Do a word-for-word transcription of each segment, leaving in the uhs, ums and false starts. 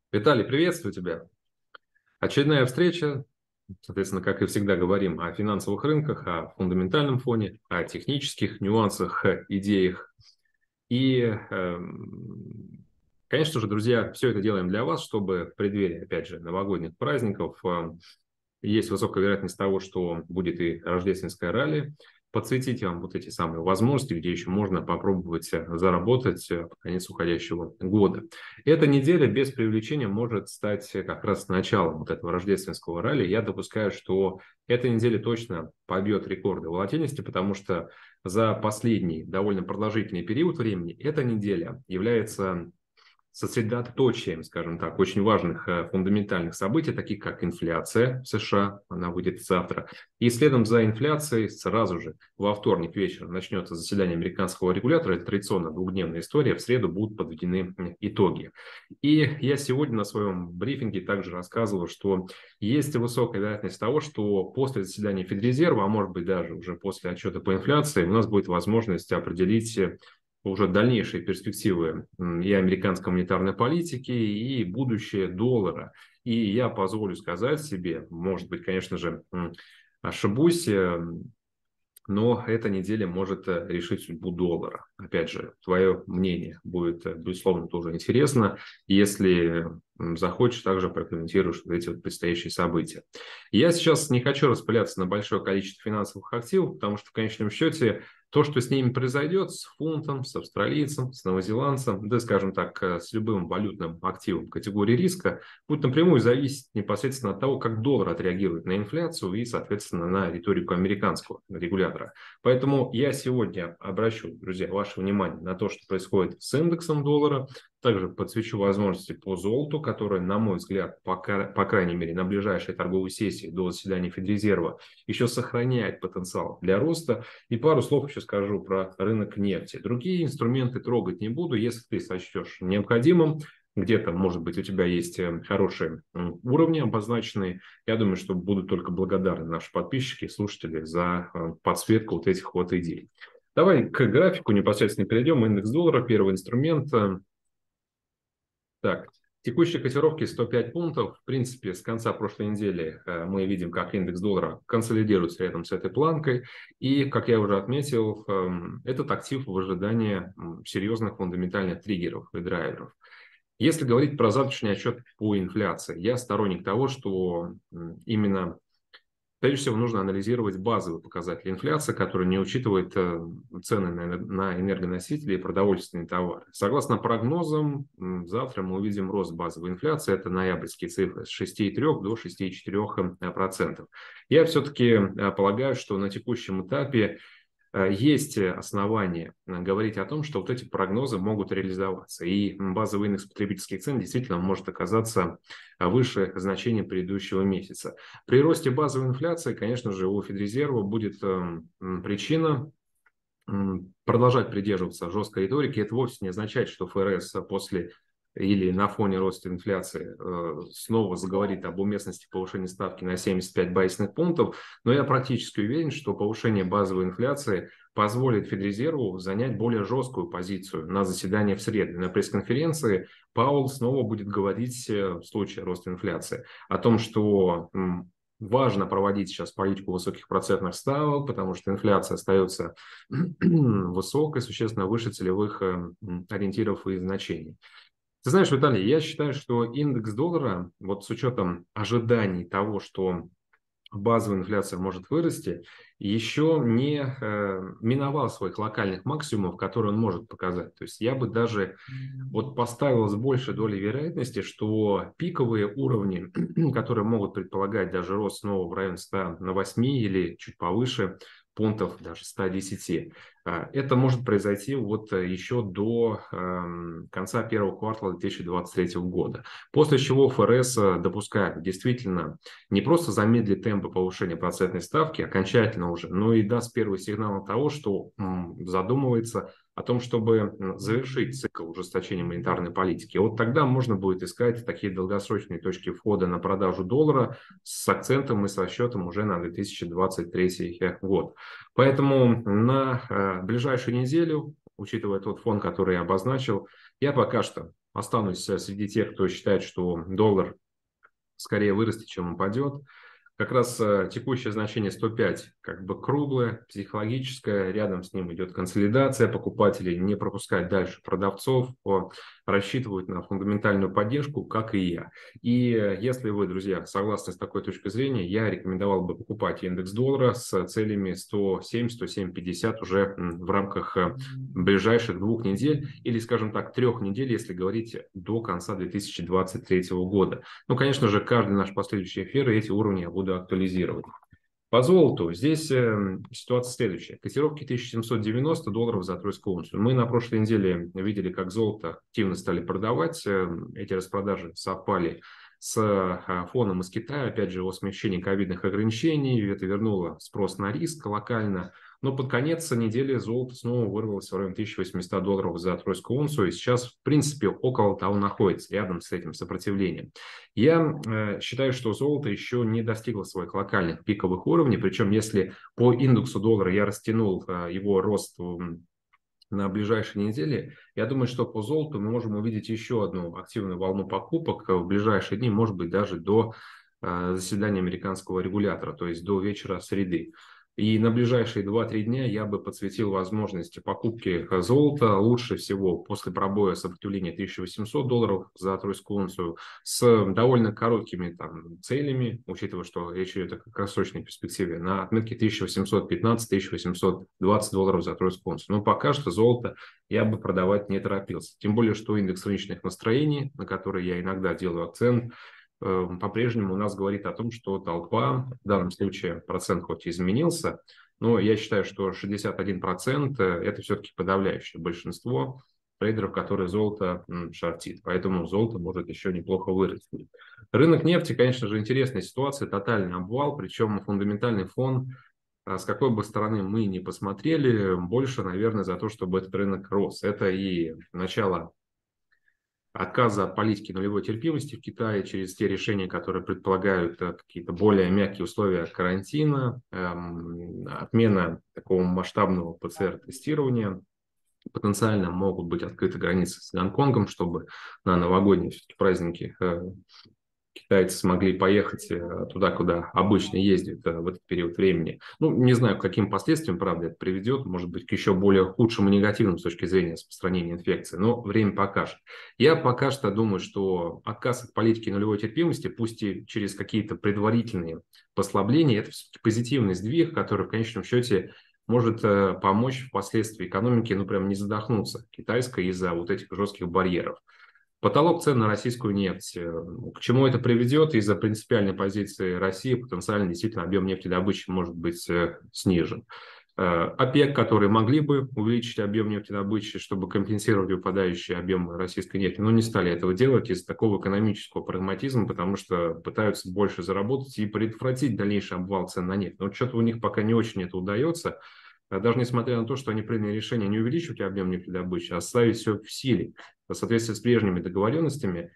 Виталий, приветствую тебя. Очередная встреча. Соответственно, как и всегда, говорим о финансовых рынках, о фундаментальном фоне, о технических нюансах, э, идеях. И, эм, конечно же, друзья, все это делаем для вас, чтобы в преддверии, опять же, новогодних праздников э, есть высокая вероятность того, что будет и рождественское ралли. Подсветить вам вот эти самые возможности, где еще можно попробовать э, заработать э, под конец уходящего года. Эта неделя без привлечения может стать э, как раз началом вот этого рождественского ралли. Я допускаю, что эта неделя точно побьет рекорды волатильности, потому что за последний довольно продолжительный период времени эта неделя является сосредоточием, скажем так, очень важных э, фундаментальных событий, таких как инфляция в США, она выйдет завтра. И следом за инфляцией сразу же во вторник вечером начнется заседание американского регулятора, это традиционно двухдневная история, в среду будут подведены итоги. И я сегодня на своем брифинге также рассказывал, что есть высокая вероятность того, что после заседания Федрезерва, а может быть даже уже после отчета по инфляции, у нас будет возможность определить уже дальнейшие перспективы и американской монетарной политики, и будущее доллара. И я позволю сказать себе, может быть, конечно же, ошибусь, э, но эта неделя может э, решить судьбу доллара. Опять же, твое мнение будет, э, безусловно, тоже интересно. Если м, захочешь, также прокомментируешь вот эти вот предстоящие события. Я сейчас не хочу распыляться на большое количество финансовых активов, потому что в конечном счете то, что с ними произойдет, с фунтом, с австралийцем, с новозеландцем, да, скажем так, э, с любым валютным активом категории риска, будет напрямую зависеть непосредственно от того, как доллар отреагирует на инфляцию и, соответственно, на риторику американского регулятора. Поэтому я сегодня обращу, друзья, ваше внимание на то, что происходит с индексом доллара, также подсвечу возможности по золоту, которые, на мой взгляд, по, по крайней мере, на ближайшей торговой сессии до заседания Федрезерва еще сохраняет потенциал для роста. И пару слов еще скажу про рынок нефти. Другие инструменты трогать не буду, если ты сочтешь необходимым. Где-то, может быть, у тебя есть э, хорошие уровни обозначенные. Я думаю, что будут только благодарны наши подписчики и слушатели за э, подсветку вот этих вот идей. Давай к графику непосредственно перейдем. Индекс доллара, первый инструмент. Так, текущие котировки сто пять пунктов. В принципе, с конца прошлой недели э, мы видим, как индекс доллара консолидируется рядом с этой планкой. И, как я уже отметил, э, этот актив в ожидании э, серьезных фундаментальных триггеров и драйверов. Если говорить про завтрашний отчет по инфляции, я сторонник того, что э, именно прежде всего нужно анализировать базовые показатели инфляции, которые не учитывают э, цены на, на энергоносители и продовольственные товары. Согласно прогнозам, м, завтра мы увидим рост базовой инфляции, это ноябрьские цифры, с шести целых трёх десятых до шести целых четырёх десятых процента. Я все-таки э, полагаю, что на текущем этапе э, есть основания э, говорить о том, что вот эти прогнозы могут реализоваться. И базовый индекс потребительских цен действительно может оказаться э, выше значения предыдущего месяца. При росте базовой инфляции, конечно же, у Федрезерва будет э, причина продолжать придерживаться жесткой риторики. Это вовсе не означает, что ФРС после или на фоне роста инфляции э, снова заговорит об уместности повышения ставки на семьдесят пять базисных пунктов, но я практически уверен, что повышение базовой инфляции позволит Федрезерву занять более жесткую позицию на заседании в среду. На пресс-конференции Паул снова будет говорить э, в случае роста инфляции о том, что м, важно проводить сейчас политику высоких процентных ставок, потому что инфляция остается высокой, существенно выше целевых э, ориентиров и значений. Ты знаешь, Виталий, я считаю, что индекс доллара, вот с учетом ожиданий того, что базовая инфляция может вырасти, еще не э, миновал своих локальных максимумов, которые он может показать. То есть я бы даже вот поставил с большей долей вероятности, что пиковые уровни, которые могут предполагать даже рост снова в районе ста на восьми или чуть повыше пунктов, даже ста десяти, а, это может произойти вот э, еще до эм, конца первого квартала две тысячи двадцать третьего года. После чего ФРС э, допускает действительно не просто замедлит темпы повышения процентной ставки окончательно уже, но и даст первый сигнал того, что м, задумывается о том, чтобы завершить цикл ужесточения монетарной политики. Вот тогда можно будет искать такие долгосрочные точки входа на продажу доллара с акцентом и с расчетом уже на две тысячи двадцать третий год. Поэтому на э, ближайшую неделю, учитывая тот фон, который я обозначил, я пока что останусь среди тех, кто считает, что доллар скорее вырастет, чем упадет. Как раз э, текущее значение сто пять как бы круглое, психологическое, рядом с ним идет консолидация, покупатели не пропускают дальше продавцов, о, рассчитывают на фундаментальную поддержку, как и я. И э, если вы, друзья, согласны с такой точкой зрения, я рекомендовал бы покупать индекс доллара с целями сто семь - сто семь пятьдесят уже м, в рамках э, ближайших двух недель или, скажем так, трех недель, если говорить до конца две тысячи двадцать третьего года. Ну, конечно же, каждый наш последующий эфир эти уровни я буду актуализировать. По золоту здесь э, ситуация следующая. Котировки тысяча семьсот девяносто долларов за тройскую унцию. Мы на прошлой неделе видели, как золото активно стали продавать. Э, эти распродажи совпали с э, фоном из Китая. Опять же, о смягчении ковидных ограничений. Это вернуло спрос на риск локально. Но под конец недели золото снова вырвалось в районе тысяча восемьсот долларов за тройскую унцию. И сейчас, в принципе, около того находится, рядом с этим сопротивлением. Я э, считаю, что золото еще не достигло своих локальных пиковых уровней. Причем, если по индексу доллара я растянул э, его рост м, на ближайшие недели, я думаю, что по золоту мы можем увидеть еще одну активную волну покупок в ближайшие дни, может быть, даже до э, заседания американского регулятора, то есть до вечера среды. И на ближайшие два-три дня я бы подсветил возможности покупки золота лучше всего после пробоя сопротивления тысяча восемьсот долларов за тройскую унцию с довольно короткими там, целями, учитывая, что речь идет о краткосрочной перспективе, на отметке тысяча восемьсот пятнадцать - тысяча восемьсот двадцать долларов за тройскую унцию. Но пока что золото я бы продавать не торопился. Тем более, что индекс рыночных настроений, на который я иногда делаю акцент, по-прежнему у нас говорит о том, что толпа, в данном случае процент хоть и изменился, но я считаю, что шестьдесят один процент это все-таки подавляющее большинство трейдеров, которые золото м, шортит. Поэтому золото может еще неплохо вырасти. Рынок нефти, конечно же, интересная ситуация, тотальный обвал, причем фундаментальный фон, а, с какой бы стороны мы ни посмотрели, больше, наверное, за то, чтобы этот рынок рос. Это и начало отказа от политики нулевой терпимости в Китае через те решения, которые предполагают э, какие-то более мягкие условия карантина, эм, отмена такого масштабного ПЦР-тестирования. Потенциально могут быть открыты границы с Гонконгом, чтобы на новогодние все-таки праздники э, китайцы смогли поехать э, туда, куда обычно ездят э, в этот период времени. Ну, не знаю, к каким последствиям, правда, это приведет, может быть, к еще более худшим и негативным с точки зрения распространения инфекции, но время покажет. Я пока что думаю, что отказ от политики нулевой терпимости, пусть и через какие-то предварительные послабления, это все-таки позитивный сдвиг, который в конечном счете может э, помочь впоследствии экономике, ну, прям не задохнуться китайской из-за вот этих жестких барьеров. Потолок цен на российскую нефть. Э, К чему это приведет? Из-за принципиальной позиции России потенциально действительно объем нефтедобычи может быть э, снижен. Э, ОПЕК, которые могли бы увеличить объем нефтедобычи, чтобы компенсировать выпадающий объем российской нефти, но не стали этого делать из-за такого экономического прагматизма, потому что пытаются больше заработать и предотвратить дальнейший обвал цен на нефть. Но что-то у них пока не очень это удается. А даже несмотря на то, что они приняли решение не увеличивать объем нефтедобычи, а оставить все в силе, в соответствии с прежними договоренностями,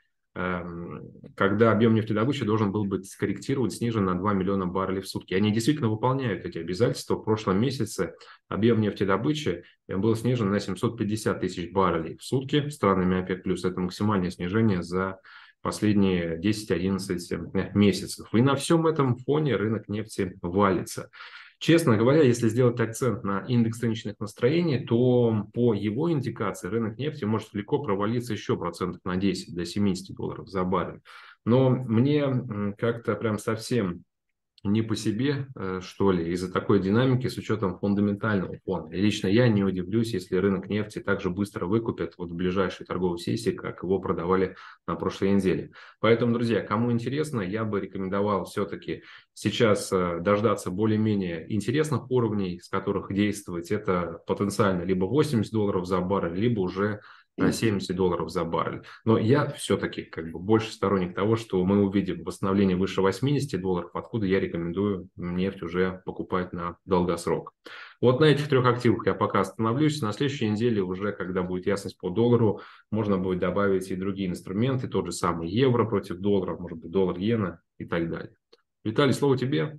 эм, когда объем нефтедобычи должен был быть скорректирован, снижен на два миллиона баррелей в сутки. Они действительно выполняют эти обязательства. В прошлом месяце объем нефтедобычи был снижен на семьсот пятьдесят тысяч баррелей в сутки странами ОПЕК+. Это максимальное снижение за последние десять-одиннадцать месяцев. И на всем этом фоне рынок нефти валится. Честно говоря, если сделать акцент на индекс рыночных настроений, то по его индикации рынок нефти может легко провалиться еще процентов на десять до семидесяти долларов за баррель. Но мне м, как-то прям совсем не по себе, э, что ли, из-за такой динамики с учетом фундаментального фона. И лично я не удивлюсь, если рынок нефти так же быстро выкупят вот в ближайшей торговой сессии, как его продавали на прошлой неделе. Поэтому, друзья, кому интересно, я бы рекомендовал все-таки сейчас э, дождаться более-менее интересных уровней, с которых действовать. Это потенциально либо восемьдесят долларов за баррель, либо уже на семьдесят долларов за баррель. Но я все-таки как бы больше сторонник того, что мы увидим восстановление выше восьмидесяти долларов, откуда я рекомендую нефть уже покупать на долгосрок. Вот на этих трех активах я пока остановлюсь. На следующей неделе уже, когда будет ясность по доллару, можно будет добавить и другие инструменты, тот же самый евро против доллара, может быть, доллар-иена и так далее. Виталий, слово тебе.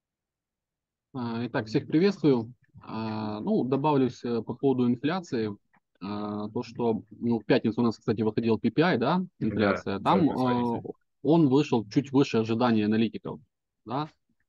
А, Итак, всех приветствую. А, Ну, добавлюсь э, по поводу инфляции. то, что ну, в пятницу у нас, кстати, выходил пи пи ай, да, Да, инфляция, там э, срок он вышел чуть выше ожиданий аналитиков, да.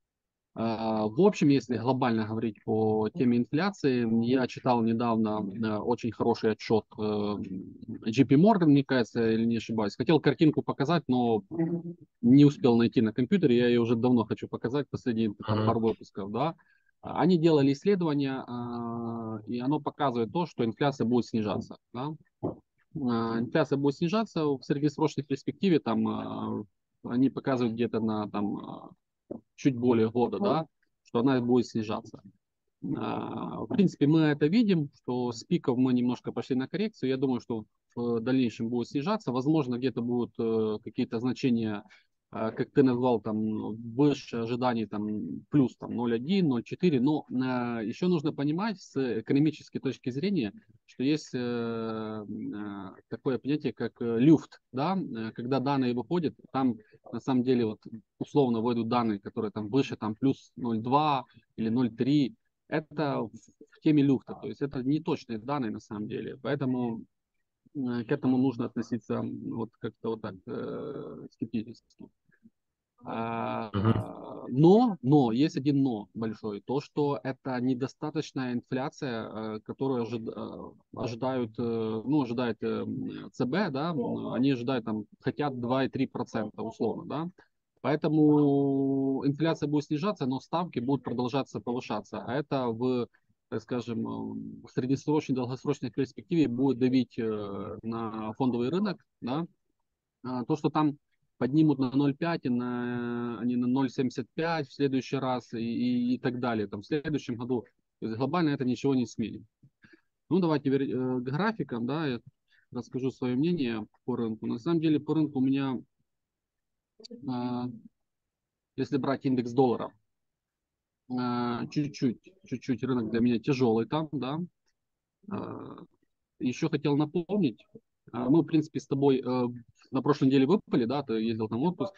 Э, В общем, если глобально говорить по теме инфляции, я читал недавно э, очень хороший отчет э, джей пи Morgan, мне кажется, или не ошибаюсь. Хотел картинку показать, но не успел найти на компьютере, я ее уже давно хочу показать, последние там, Мгм. пару выпусков, да. Они делали исследование, а, и оно показывает то, что инфляция будет снижаться, да. А, Инфляция будет снижаться в среднесрочной перспективе, там, а, они показывают где-то на там, а, чуть более года, да, что она будет снижаться. А, В принципе, мы это видим, что с пиков мы немножко пошли на коррекцию. Я думаю, что в дальнейшем будет снижаться. Возможно, где-то будут э, какие-то значения, э, как ты назвал, там выше ожиданий, там плюс там, ноль целых одна десятая, ноль целых четыре. Но э, еще нужно понимать с экономической точки зрения, что есть э, э, такое понятие, как э, люфт, да, Э, когда данные выходят, там на самом деле вот условно выйдут данные, которые там выше, там плюс ноль целых два или ноль целых три. Это в в теме люфта, то есть это не точные данные на самом деле, поэтому э, к этому нужно относиться м, вот как-то вот так э, скептически. А, Мгм. Но, но, есть один но большой, то, что это недостаточная инфляция, э, которую ожид- э, ожидают, э, ну, ожидает э, м, цэ бэ, да, м, они ожидают там, хотят два и три процента условно, да, поэтому инфляция будет снижаться, но ставки будут продолжаться повышаться, а это в, так скажем, э, в среднесрочной, долгосрочной перспективе будет давить э, на фондовый рынок, да. А, То, что там поднимут на ноль целых пять, и на, они на ноль целых семьдесят пять в следующий раз и, и, и так далее, там, в следующем году. То есть глобально это ничего не сменит. Ну, давайте вер- э, к графикам, да, я расскажу свое мнение по рынку. На самом деле по рынку у меня, а, если брать индекс доллара, а, чуть-чуть, чуть-чуть рынок для меня тяжелый там, да. А, Еще хотел напомнить, а, мы, в принципе, с тобой э, на прошлой неделе выпали, да, ты ездил там в отпуск.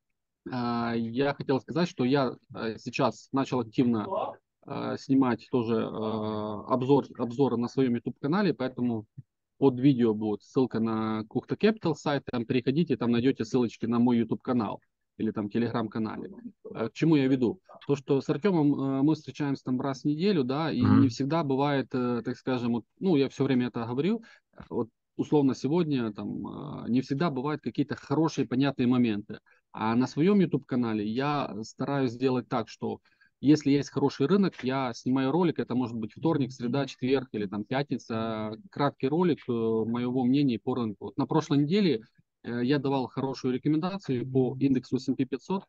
А, Я хотел сказать, что я э, сейчас начал активно э, снимать тоже э, обзор, обзоры на своем YouTube-канале, поэтому под видео будет ссылка на Кухта Capital сайт, там переходите, там найдете ссылочки на мой YouTube-канал или там Telegram-канале. Э, К чему я веду? То, что с Артемом э, мы встречаемся там раз в неделю, да, и не Мгм. всегда бывает, э, так скажем, вот, ну, я все время это говорю, вот условно сегодня там э, не всегда бывают какие-то хорошие, понятные моменты. А на своем YouTube-канале я стараюсь сделать так, что если есть хороший рынок, я снимаю ролик, это может быть вторник, среда, четверг или там пятница, краткий ролик э, моего мнения по рынку. Вот на прошлой неделе э, я давал хорошую рекомендацию по индексу эс энд пи пятьсот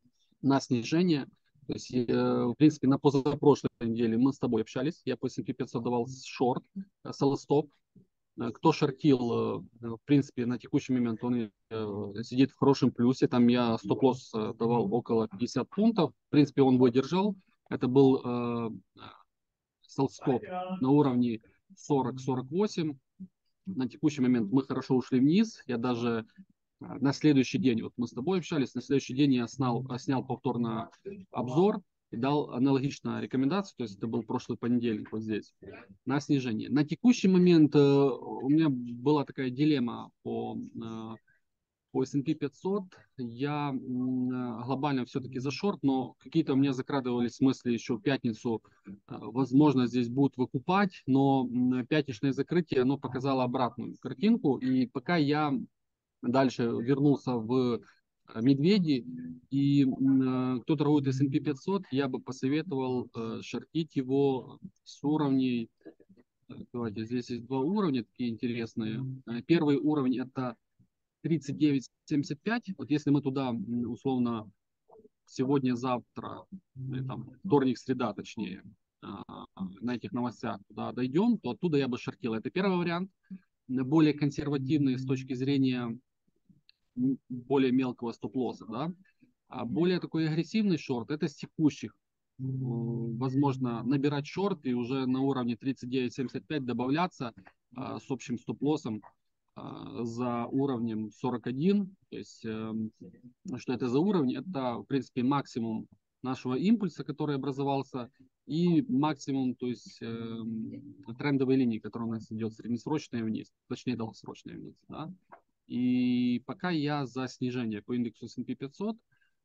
на снижение. То есть, э, в принципе, на позапрошлой неделе мы с тобой общались, я по эс энд пи пятьсот давал шорт, э, sell stop. Э, Кто шортил, э, в принципе, на текущий момент он э, сидит в хорошем плюсе. Там я стоп-лосс э, давал около пятьдесят пунктов. В принципе, он выдержал. Это был э, селл-стоп на уровне сорок сорок восемь. На текущий момент мы хорошо ушли вниз. Я даже э, на следующий день, вот мы с тобой общались, на следующий день я снял, снял повторно обзор и дал аналогичную рекомендацию, то есть это был прошлый понедельник вот здесь, на снижение. На текущий момент э, у меня была такая дилемма по, э, по эс энд пи пятьсот. Я м, э, глобально все-таки за шорт, но какие-то у меня закрадывались мысли еще в пятницу. э, Возможно, здесь будут выкупать, но м, пятничное закрытие, оно показало обратную картинку. И пока я дальше вернулся в э, медведи, и м, э, кто торгует эс энд пи пятьсот, я бы посоветовал э, шортить его с уровней. Так, давайте, здесь есть два уровня такие интересные. Э, Первый уровень это тридцать девять семьдесят пять. Вот если мы туда м, условно сегодня-завтра, или там вторник, среда точнее, а, на этих новостях туда дойдем, то оттуда я бы шортил. Это первый вариант, более консервативный с точки зрения м, более мелкого стоп-лосса, да. А более такой агрессивный шорт это с текущих. М, Возможно, набирать шорт и уже на уровне тридцать девять семьдесят пять добавляться а, с общим стоп-лоссом а, за уровнем сорок один. То есть, эм, что это за уровень? Это, в принципе, максимум нашего импульса, который образовался и максимум, то есть э, трендовой линии, которая у нас идет среднесрочная вниз, точнее долгосрочная вниз. Да? И пока я за снижение по индексу эс энд пи пятьсот.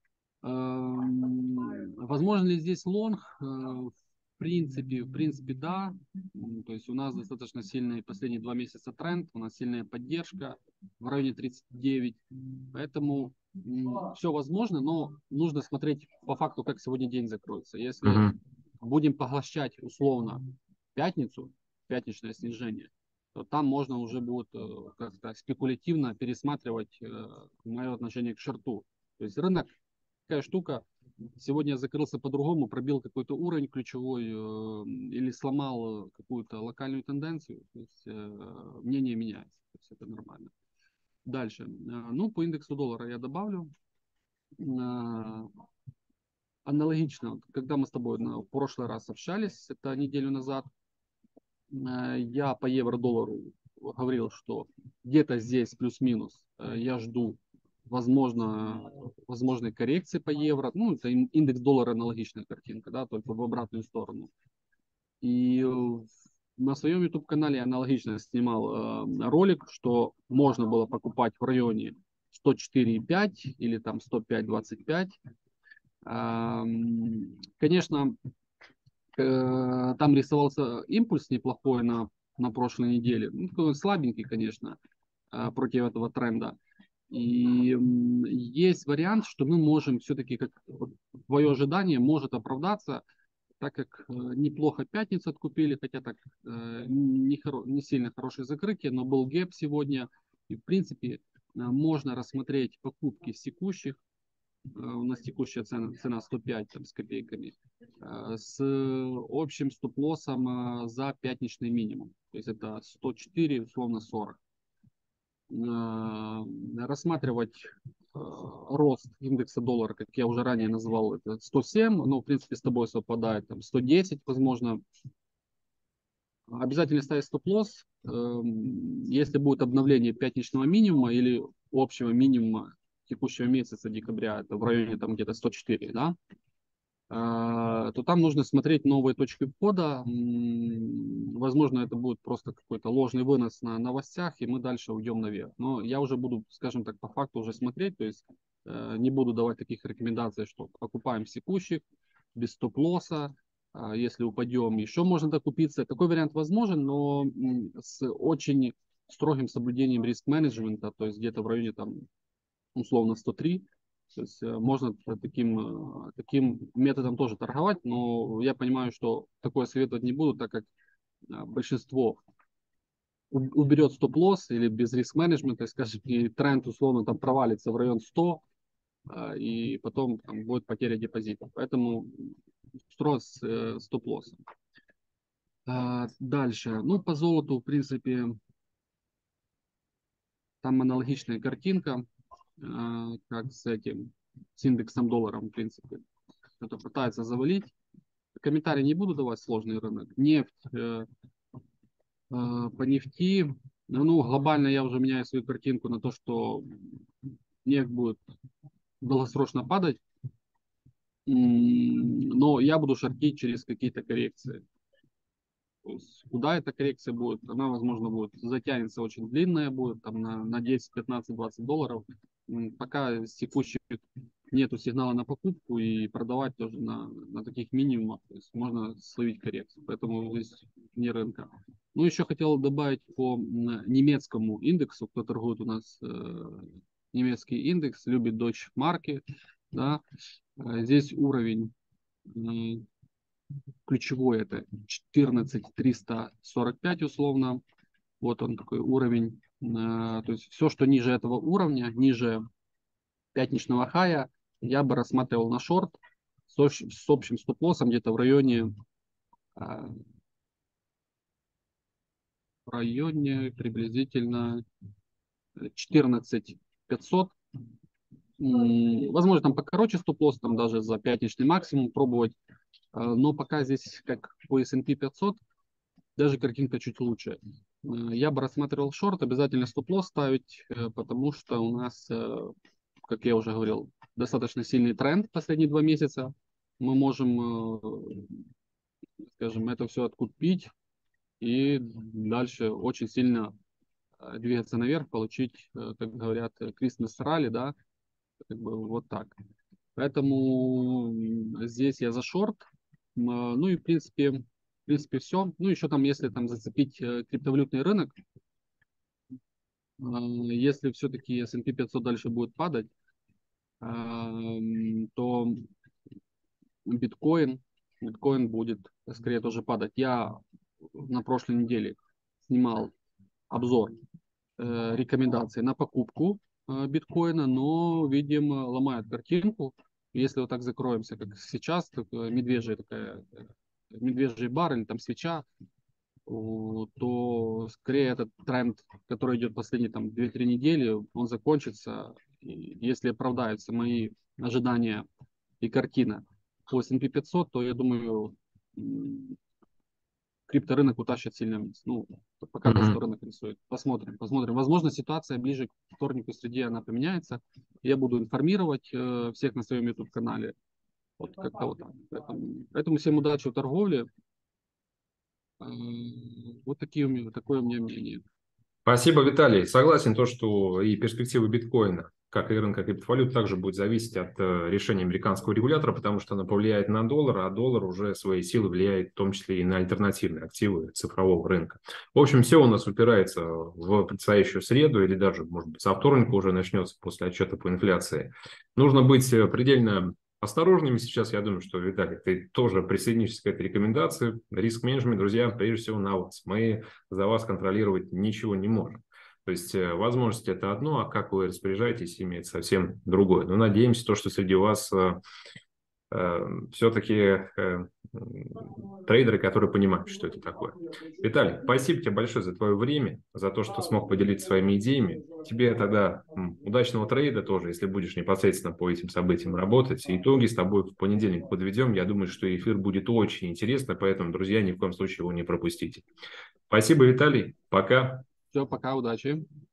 Эм, Возможно ли здесь лонг? Э, В принципе, в принципе, да. М, То есть у нас достаточно сильный последние два месяца тренд, у нас сильная поддержка в районе тридцать девять. Поэтому все возможно, но нужно смотреть по факту, как сегодня день закроется. Если Мгм. будем поглощать условно пятницу, пятничное снижение, то там можно уже будет э, как-то спекулятивно пересматривать э, мое отношение к шорту. То есть рынок такая штука. Сегодня закрылся по-другому, пробил какой-то уровень ключевой э, или сломал э, какую-то локальную тенденцию. То есть э, мнение меняется. То есть это нормально. Дальше. Э, ну, по индексу доллара я добавлю. Э, аналогично, вот когда мы с тобой на, в прошлый раз общались, это неделю назад, э, я по евро-доллару говорил, что где-то здесь плюс-минус э, я жду возможно, возможной коррекции по евро. Ну, это индекс доллара аналогичная картинка, да, только в обратную сторону. И э, на своем YouTube-канале я аналогично снимал э, ролик, что можно было покупать в районе сто четыре и пять или там сто пять двадцать пять. Эм, Конечно, э, там рисовался импульс неплохой на, на прошлой неделе. Ну, такой слабенький, конечно, э, против этого тренда. И м, есть вариант, что мы можем все-таки, как вот, твое ожидание может оправдаться, так как э, неплохо пятницу откупили, хотя так э, не, хоро- не сильно хорошее закрытие, но был гэп сегодня. И в принципе э, можно рассмотреть покупки с текущих. Э, у нас текущая цена, цена сто пять там, с копейками, э, с общим стоп-лоссом э, за пятничный минимум. То есть это сто четыре, условно сорок. Э, рассматривать э, рост индекса доллара, как я уже ранее назвал, это сто семь, но в принципе с тобой совпадает, там сто десять, возможно. Обязательно ставить стоп-лосс, э, если будет обновление пятничного минимума или общего минимума текущего месяца декабря, это в районе там где-то сто четыре, да, а, то там нужно смотреть новые точки входа. М, Возможно, это будет просто какой-то ложный вынос на новостях, и мы дальше уйдем наверх. Но я уже буду, скажем так, по факту уже смотреть, то есть э, не буду давать таких рекомендаций, что покупаем с текущих, без стоп-лосса. А если упадем, еще можно докупиться. Такой вариант возможен, но м, с очень строгим соблюдением риск-менеджмента, то есть где-то в районе там условно сто три. То есть э, можно таким, э, таким методом тоже торговать, но я понимаю, что такое советовать не буду, так как э, большинство у- уберет стоп-лосс или без риск-менеджмента, скажем, и тренд условно там провалится в район сто, э, и потом там будет потеря депозита. Поэтому строго с э, стоп-лоссом. А, Дальше. Ну, по золоту, в принципе, там аналогичная картинка, э, как с этим, с индексом доллара, в принципе. Кто-то пытается завалить. Комментарий не буду давать, сложный рынок. Нефть, э, э, по нефти, ну, глобально я уже меняю свою картинку на то, что нефть будет долгосрочно падать, м, но я буду шортить через какие-то коррекции. То есть, куда эта коррекция будет? Она, возможно, будет затянется очень длинная, будет там на, на десять, пятнадцать, двадцать долларов. М, Пока с текущих нету сигнала на покупку и продавать тоже на, на таких минимумах. То есть можно словить коррекцию. Поэтому здесь не рынка. Ну, еще хотел добавить по м, немецкому индексу, кто торгует у нас э, немецкий индекс, любит Deutsche марки. Да. Э, Здесь уровень м, ключевой это четырнадцать триста сорок пять условно. Вот он такой уровень. Э, То есть все, что ниже этого уровня, ниже пятничного хая, я бы рассматривал на шорт с, общ- с общим стоп-лоссом где-то в районе, а, в районе приблизительно четырнадцать пятьсот. М, Возможно, там покороче стоп-лосс, там даже за пятничный максимум пробовать. А, Но пока здесь, как по эс энд пи пятьсот, даже картинка чуть лучше. Э, Я бы рассматривал шорт, обязательно стоп-лосс ставить, э, потому что у нас, э, как я уже говорил, достаточно сильный тренд последние два месяца. Мы можем э, скажем, это все откупить и дальше очень сильно э, двигаться наверх, получить, э, как говорят, э, крестный ралли, да, как бы вот так. Поэтому м, здесь я за шорт. М, а, Ну и в принципе, в принципе все. Ну еще там, если там зацепить э, криптовалютный рынок, э, если все-таки эс энд пи пятьсот дальше будет падать, э, м, то биткоин, биткоин будет скорее тоже падать. Я на прошлой неделе снимал обзор э, рекомендаций на покупку э, биткоина, но, видимо, ломают картинку. Если вот так закроемся, как сейчас, такая медвежья такая, э, медвежий бар или там свеча, о, то скорее этот тренд, который идет последние там две-три недели, он закончится. И если оправдаются мои ожидания и картина по эс энд пи пятьсот, то я думаю, м, крипторынок утащит сильно вниз. Ну, пока то, что Мгм. рынок рисует. Посмотрим, посмотрим. Возможно, ситуация ближе к вторнику, среде она поменяется. Я буду информировать э, всех на своем YouTube-канале. Вот как-то вот так. Поэтому, поэтому всем удачи в торговле. Э, вот такие у меня, такое у меня мнение. Спасибо, Виталий. Согласен, то, что и перспективы биткоина, как и рынка криптовалют, также будет зависеть от э, решения американского регулятора, потому что она повлияет на доллар, а доллар уже своей силой влияет в том числе и на альтернативные активы цифрового рынка. В общем, все у нас упирается в предстоящую среду или даже, может быть, со вторника уже начнется после отчета по инфляции. Нужно быть э, предельно осторожными сейчас. Я думаю, что, Виталий, ты тоже присоединишься к этой рекомендации. Риск-менеджмент, друзья, прежде всего на вас. Мы за вас контролировать ничего не можем. То есть э, возможности это одно, а как вы распоряжаетесь ими, это совсем другое. Но надеемся, то, что среди вас э, э, все-таки э, трейдеры, которые понимают, что это такое. Виталий, спасибо тебе большое за твое время, за то, что смог поделиться своими идеями. Тебе тогда м, удачного трейда тоже, если будешь непосредственно по этим событиям работать. И итоги с тобой в понедельник подведем. Я думаю, что эфир будет очень интересно, поэтому, друзья, ни в коем случае его не пропустите. Спасибо, Виталий. Пока. Все, пока, удачи.